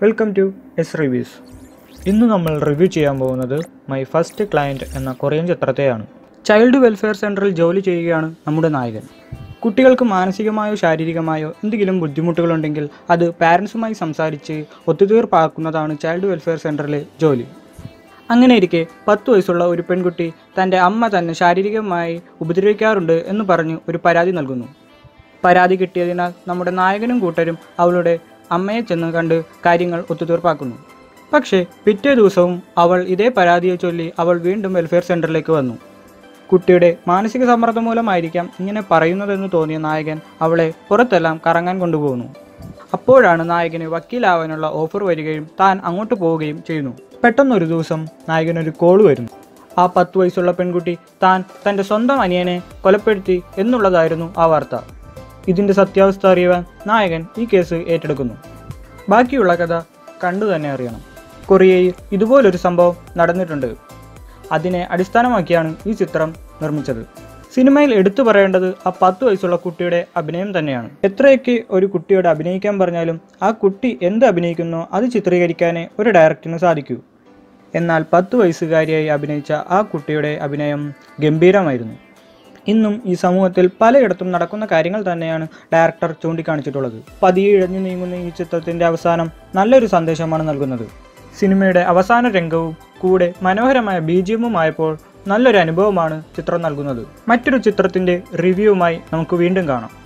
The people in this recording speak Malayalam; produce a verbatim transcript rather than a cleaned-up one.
Welcome to S reviews. ഇന്ന് നമ്മൾ റിവ്യൂ ചെയ്യാൻ പോകുന്നത് മൈ ഫസ്റ്റ് ക്ലയൻറ്റ് എന്ന കൊറിയൻ ചിത്രത്തെയാണ്. ചൈൽഡ് വെൽഫെയർ സെൻറ്ററിൽ ജോലി ചെയ്യുകയാണ് നമ്മുടെ നായകൻ. കുട്ടികൾക്ക് മാനസികമായോ ശാരീരികമായോ എന്തെങ്കിലും ബുദ്ധിമുട്ടുകളുണ്ടെങ്കിൽ അത് പാരൻസുമായി സംസാരിച്ച് ഒത്തുതീർപ്പാക്കുന്നതാണ് ചൈൽഡ് വെൽഫെയർ സെൻറ്ററിലെ ജോലി. അങ്ങനെയിരിക്കെ പത്ത് വയസ്സുള്ള ഒരു പെൺകുട്ടി തൻ്റെ അമ്മ തന്നെ ശാരീരികമായി ഉപദ്രവിക്കാറുണ്ട് എന്ന് പറഞ്ഞ് ഒരു പരാതി നൽകുന്നു. പരാതി കിട്ടിയതിനാൽ നമ്മുടെ നായകനും കൂട്ടരും അവളുടെ അമ്മയെ ചെന്ന് കണ്ട് കാര്യങ്ങൾ ഒത്തുതീർപ്പാക്കുന്നു. പക്ഷേ പിറ്റേ ദിവസവും അവൾ ഇതേ പരാതിയെ ചൊല്ലി അവൾ വീണ്ടും വെൽഫെയർ സെൻറ്ററിലേക്ക് വന്നു. കുട്ടിയുടെ മാനസിക സമ്മർദ്ദം മൂലമായിരിക്കാം ഇങ്ങനെ പറയുന്നതെന്ന് തോന്നിയ നായകൻ അവളെ പുറത്തെല്ലാം കറങ്ങാൻ കൊണ്ടുപോകുന്നു. അപ്പോഴാണ് നായകന് വക്കീലാവാനുള്ള ഓഫർ വരികയും താൻ അങ്ങോട്ട് പോവുകയും ചെയ്യുന്നു. പെട്ടെന്നൊരു ദിവസം നായകനൊരു കോൾ വരുന്നു. ആ പത്ത് വയസ്സുള്ള പെൺകുട്ടി താൻ തൻ്റെ സ്വന്തം അനിയനെ കൊലപ്പെടുത്തി എന്നുള്ളതായിരുന്നു ആ വാർത്ത. ഇതിൻ്റെ സത്യാവസ്ഥ അറിയുവാൻ നായകൻ ഈ കേസ് ഏറ്റെടുക്കുന്നു. ബാക്കിയുള്ള കഥ കണ്ടു തന്നെ അറിയണം. കൊറിയയിൽ ഇതുപോലൊരു സംഭവം നടന്നിട്ടുണ്ട്. അതിനെ അടിസ്ഥാനമാക്കിയാണ് ഈ ചിത്രം നിർമ്മിച്ചത്. സിനിമയിൽ എടുത്തു പറയേണ്ടത് ആ പത്ത് വയസ്സുള്ള കുട്ടിയുടെ അഭിനയം തന്നെയാണ്. എത്രയൊക്കെ ഒരു കുട്ടിയോട് അഭിനയിക്കാൻ പറഞ്ഞാലും ആ കുട്ടി എന്ത് അഭിനയിക്കുന്നോ അത് ചിത്രീകരിക്കാനേ ഒരു ഡയറക്ടറിന് സാധിക്കൂ. എന്നാൽ പത്ത് വയസ്സുകാരിയായി അഭിനയിച്ച ആ കുട്ടിയുടെ അഭിനയം ഗംഭീരമായിരുന്നു. ഇന്നും ഈ സമൂഹത്തിൽ പലയിടത്തും നടക്കുന്ന കാര്യങ്ങൾ തന്നെയാണ് ഡയറക്ടർ ചൂണ്ടിക്കാണിച്ചിട്ടുള്ളത്. പതിയെ ഇഴഞ്ഞു നീങ്ങുന്ന ഈ ചിത്രത്തിൻ്റെ അവസാനം നല്ലൊരു സന്ദേശമാണ് നൽകുന്നത്. സിനിമയുടെ അവസാന രംഗവും കൂടെ മനോഹരമായ ബി ജി എമ്മുമായപ്പോൾ നല്ലൊരു അനുഭവമാണ് ചിത്രം നൽകുന്നത്. മറ്റൊരു ചിത്രത്തിൻ്റെ റിവ്യൂവുമായി നമുക്ക് വീണ്ടും കാണാം.